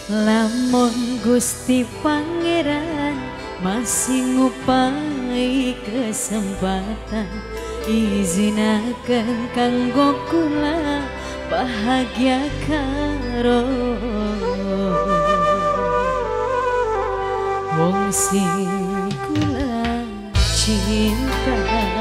Lamun Gusti Pangeran masih ngupai kesempatan, izinaken kanggo kula bahagia karo wong sing kula cinta.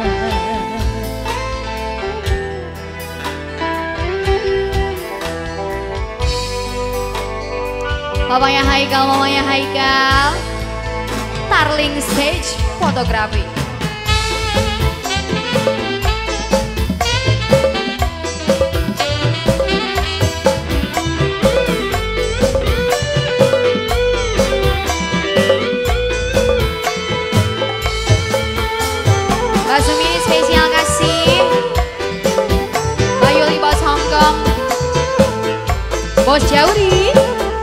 Papanya Haikal, mamanya Haikal, Starling Stage Fotografi. Mbak Sumi spesial kasih Mbak Yuli Bos Hongkong, Bos Jauri,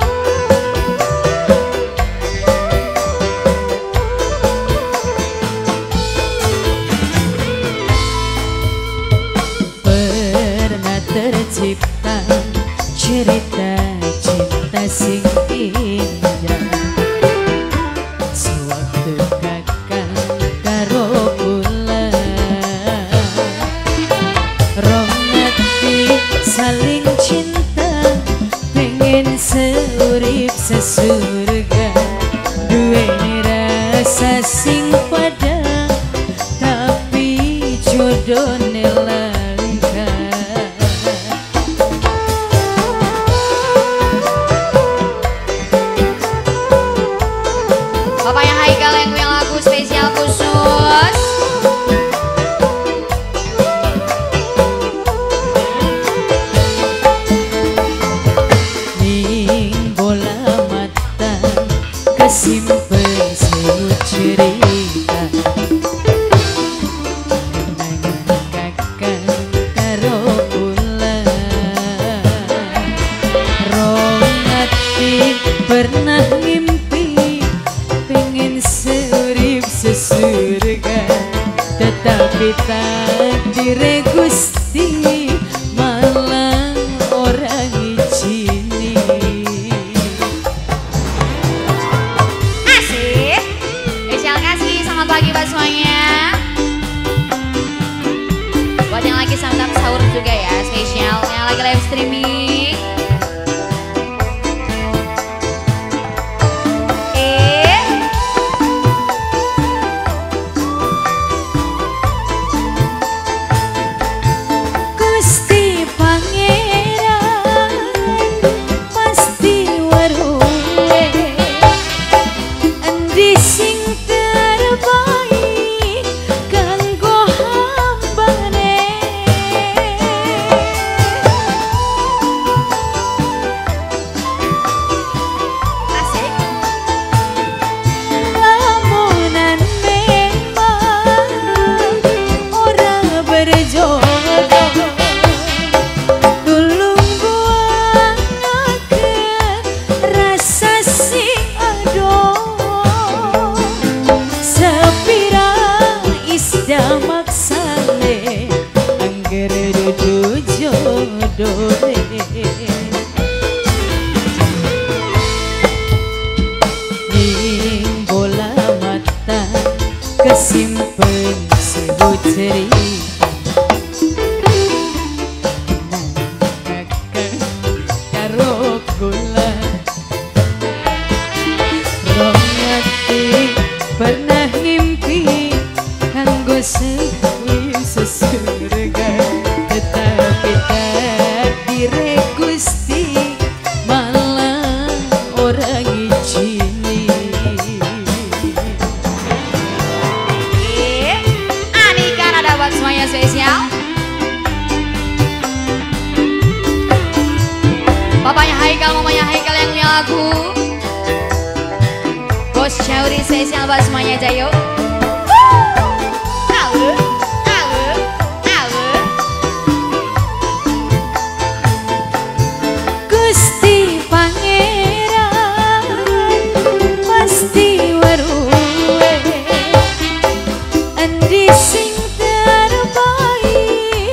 tercipta cerita cinta sing indah sewaktu kakang karo kula rong ati saling cinta pengen seurip sesurga duweni rasa sing pada tapi jodohne spesial khusus ning bola mata kesimpen sewut cerita kenangan kakang karo kula rong ati pernah ngimpi pengen sesurga tetapi takdir Gusti malah orang izini. Asik, spesial kasih selamat pagi buat semuanya. Buat yang lagi santap sahur juga ya, spesial yang lagi live streaming. Ning bola mata kesimpen sebut cerita kakang karo kula rong ati pernah ngimpi kanggo sesurga tetapi takdir Gusti malah orang izini. Anika ada buat semuanya spesial. Papanya Haikal, mamanya Haikal yang punya lagu Bos Jauri spesial buat semuanya Jayo. Gusti Pangeran pasti weruhe endi sing terbaik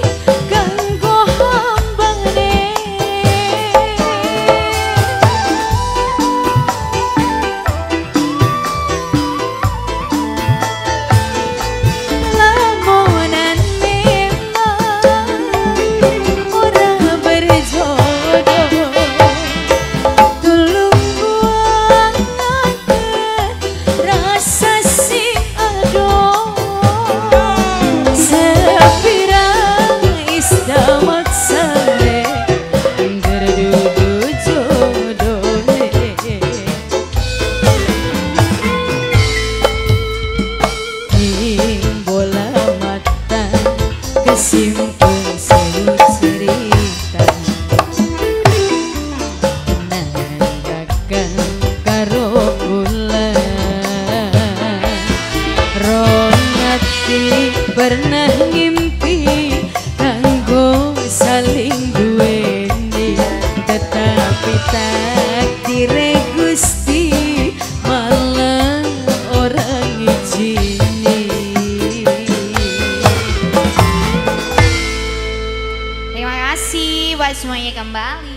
kanggo hambane kasih buat semuanya kembali.